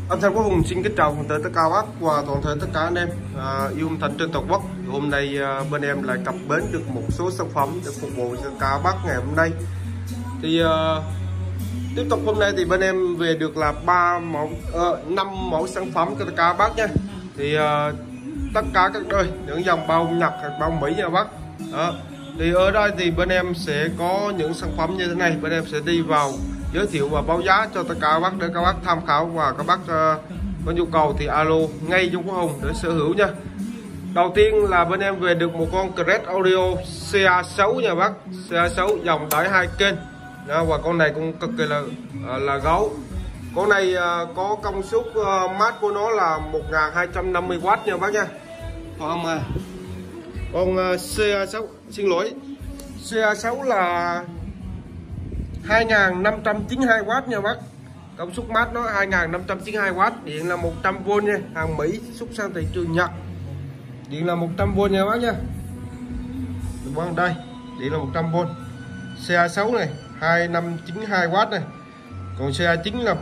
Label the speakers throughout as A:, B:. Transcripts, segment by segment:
A: Anh Thành Quốc Hùng xin kính chào toàn thể tất cả bác và toàn thể tất cả anh em yêu âm thanh trên toàn quốc. Hôm nay bên em lại cập bến được một số sản phẩm để phục vụ cho cả bác ngày hôm nay. Thì tiếp tục hôm nay thì bên em về được là 5 mẫu sản phẩm cho tất cả bác nha. Thì tất cả các đời những dòng bao Nhật hoặc bao Mỹ nha bác. Đó. Thì ở đây thì bên em sẽ có những sản phẩm như thế này, bên em sẽ đi vào giới thiệu và báo giá cho tất cả các bác để các bác tham khảo, và các bác có nhu cầu thì alo ngay cho Quốc Hùng để sở hữu nha. Đầu tiên là bên em về được một con Crest Audio CA6 nha bác, CA6 dòng tải 2 kênh. Đó, và con này cũng cực kỳ là gấu. Con này có công suất mát của nó là 1250W nha bác nha. Còn con CA6 xin lỗi, CA6 là 2592W nha bác. Công suất mát nó 2592W, điện là 100V nha, hàng Mỹ xuất sang thị trường Nhật. Điện là 100V nha bác nha. Vâng, đây, điện là 100V. CA6 này 2592W này. Còn CA9 là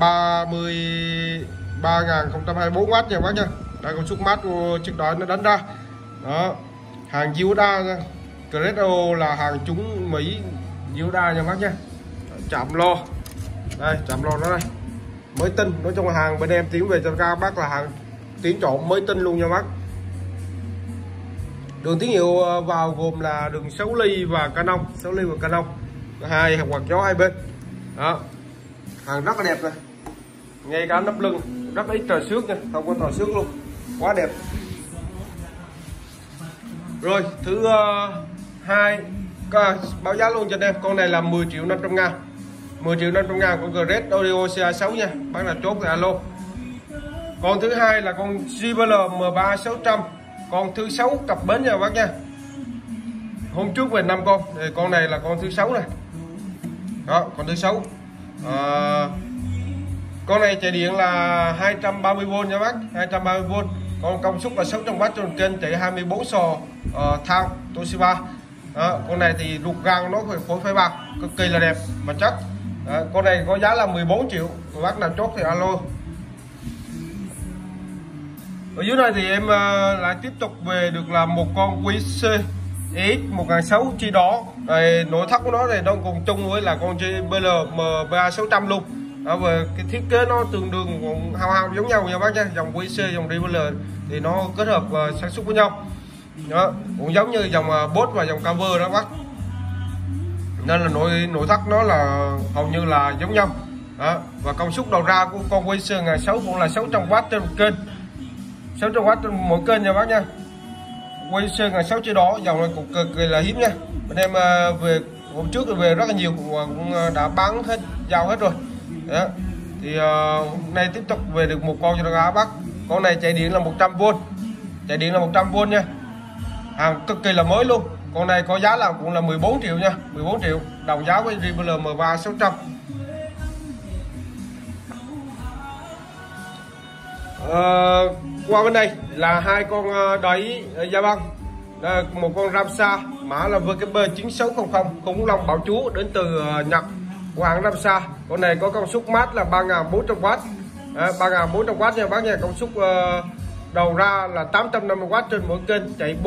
A: 3024W nha bác nha. Đây công suất mát của chiếc đó nó đánh ra. Đó. Hàng Yoda nha. Credo là hàng trúng Mỹ Yoda nha bác nha. Chạm lo. Đây, chạm lo nó đây. Mới tinh, nói chung là hàng bên em tiến về cho các bác là hàng tiến trộn mới tinh luôn nha bác. Đường tín hiệu vào gồm là đường 6 ly và Canon, 6 ly và Canon. Hai quạt gió hai bên. Đó. Hàng rất là đẹp này. Ngay cả nắp lưng rất ít trò xước nha, không có trò xước luôn. Quá đẹp. Rồi, thứ hai báo giá luôn cho em. Con này là 10.500.000. 10.500.000 con Crest Audio CA6 nha. Bác nào chốt thì alo. Con thứ hai là con JBL M3 600. Con thứ 6 cặp bến nha bác nha. Hôm trước về 5 con, thì con này là con thứ 6 này. Đó, con thứ 6. Con này chạy điện là 230V nha bác, 230V. Con công suất là 600W trên kênh, chạy 24 sò thang Toshiba. Đó, con này thì ruột gan nó phối phái bạc, cực kỳ là đẹp mà chắc. Đó, con này có giá là 14 triệu, các bác nào chốt thì alo. Ở dưới này thì em lại tiếp tục về được là một con QC EX 1006 chi đỏ. Nội thất của nó thì nó cùng chung với là con JBL M3 600 luôn. Đó, về cái thiết kế nó tương đương hao giống nhau nha bác nha. Dòng QC, dòng JBL thì nó kết hợp sản xuất với nhau. Đó, cũng giống như dòng Boss và dòng Cover đó bác. Nên là nội thất nó là hầu như là giống nhau. Đó, và công suất đầu ra của con QC 1006 cũng là 600W trên một kênh. 600W trên mỗi kênh nha bác nha. QC 1006 chỉ đó, dòng này cũng cực kỳ là hiếm nha. Bên em về hôm trước về rất là nhiều, cũng đã bán hết, giao hết rồi. Đó. Thì hôm nay tiếp tục về được một con cho các bác. Con này chạy điện là 100V. Chạy điện là 100V nha. Hàng cực kỳ là mới luôn. Con này có giá là cũng là 14 triệu nha, 14 triệu, đồng giá với JBL M3 600. Qua bên đây là hai con đáy da băng. Một con Ramsa mã là VKB 9600, khủng long bảo chúa đến từ Nhật của hãng Ramsa. Con này có công suất mát là 3400W, 3400W nha bác nha. Công suất đầu ra là 850W trên mỗi kênh, chạy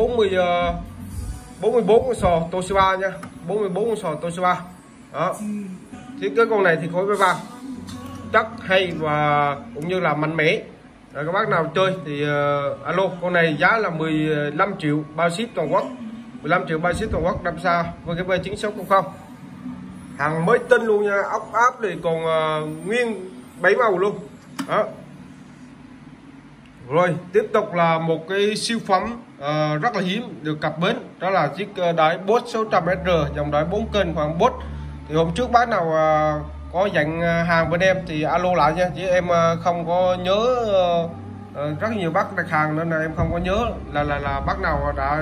A: 44 sò Toshiba nha, 44 sò Toshiba. Đó. Thiết kế con này thì khối với vàng chắc hay và cũng như là mạnh mẽ. Rồi, các bác nào chơi thì alo. Con này giá là 15 triệu bao ship toàn quốc, 15 triệu bao ship toàn quốc. Ramsa VKB 9600, hàng mới tinh luôn nha, ốc áp thì còn nguyên 7 màu luôn. Đó. Rồi tiếp tục là một cái siêu phẩm rất là hiếm được cập bến, đó là chiếc đáy Boss 600SR, dòng đáy 4 kênh khoảng Boss. Thì hôm trước bác nào có dặn hàng bên em thì alo lại nha, chứ em không có nhớ. Rất nhiều bác đặt hàng nên là em không có nhớ là bác nào đã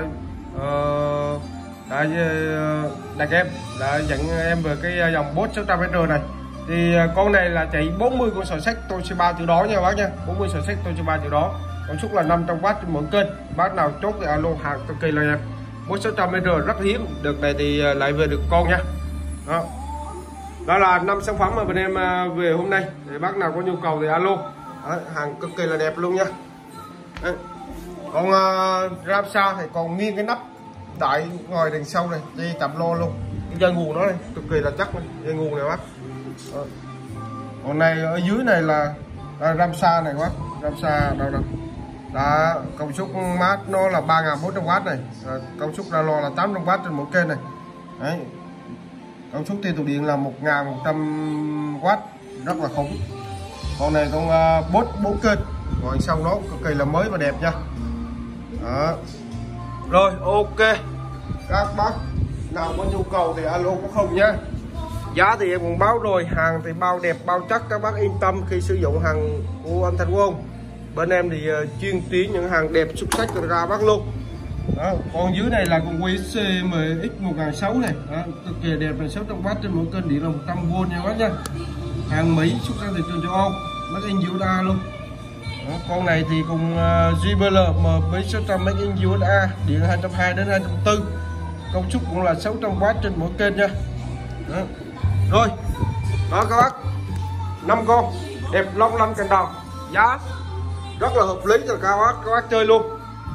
A: đặt em, đã dặn em về cái dòng Boss 600SR này. Thì con này là chạy 40 con sò sách Toshiba từ đó nha bác nha, 40 sò sách Toshiba từ đó, công suất là 500W trên mỗi kênh. Bác nào chốt thì alo, hàng cực kỳ là đẹp. Boss 600SR rất hiếm, đợt này thì lại về được con nha. Đó. Đó là 5 sản phẩm mà bên em về hôm nay. Thì bác nào có nhu cầu thì alo. Đấy, hàng cực kỳ là đẹp luôn nha. Đấy. Còn Ramsa thì còn nghiêng cái nắp đại ngoài đằng sau này, dây tạm lo luôn. Cái dây nguồn nó này cực kỳ là chắc này, dây nguồn này bác. Còn này ở dưới này là Ramsa này bác, Ramsa đâu đâu. Đó, công suất mát nó là 3.400W này, công suất ra lo là 800W trên mỗi kênh này. Đấy. Công suất tiêu thụ điện là 1.100W, rất là khủng. Con này con bốt 4 kênh, ngoài sau nó cực kỳ là mới và đẹp nha. Đó. Rồi ok, các bác nào có nhu cầu thì alo có không nha. Giá thì em cũng báo rồi, hàng thì bao đẹp bao chắc, các bác yên tâm khi sử dụng hàng của anh Thành Quân. Bên em thì chuyên tiến những hàng đẹp xuất sắc ra bác luôn. Đó. Còn dưới này là con QC MX1006 này, đó, cực kỳ đẹp này, 600W trên mỗi kênh, điện là 100V nha bác nha. Hàng Mỹ xuất sang thị trường châu Âu, Made in USA luôn. Đó. Con này thì cùng JBL MB600 Made in USA, điện 220 đến 240, công suất cũng là 600W trên mỗi kênh nha. Đó. Rồi đó các bác, 5 con đẹp long lanh cành đào, giá rất là hợp lý cho các bác chơi luôn.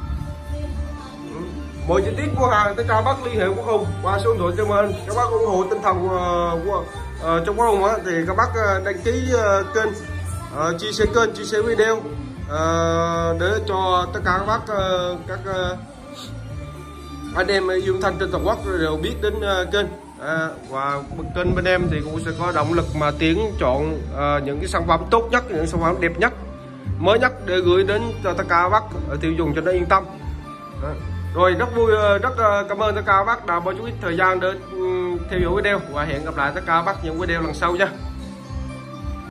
A: Mọi chi tiết của hàng tất cả các bác liên hệ của Hùng qua số điện thoại cho mình. Các bác ủng hộ tinh thần trong của Hùng thì các bác đăng ký kênh, chia sẻ kênh, chia sẻ video để cho tất cả các bác các anh em yêu thanh trên toàn quốc đều biết đến kênh. Và kênh bên em thì cũng sẽ có động lực mà tiến chọn những cái sản phẩm tốt nhất, những sản phẩm đẹp nhất, mới nhất để gửi đến cho tất cả các bác tiêu dùng cho nó yên tâm. Rồi rất vui, rất cảm ơn tất cả các bác đã bỏ chút ít thời gian để theo dõi video, và hẹn gặp lại tất cả các bác những video lần sau nha.